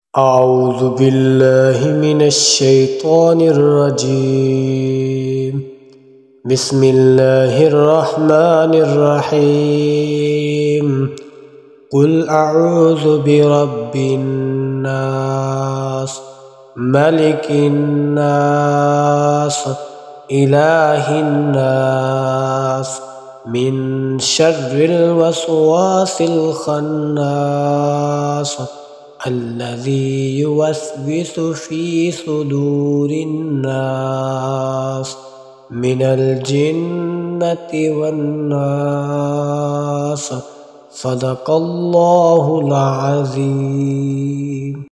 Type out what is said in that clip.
أعوذ بالله من الشيطان الرجيم. بسم الله الرحمن الرحيم. قل أعوذ برب الناس، ملك الناس، إله الناس، من شر الوسواس الخناس الذي يوسوس في صدور الناس من الجنة والناس. صدق الله العظيم.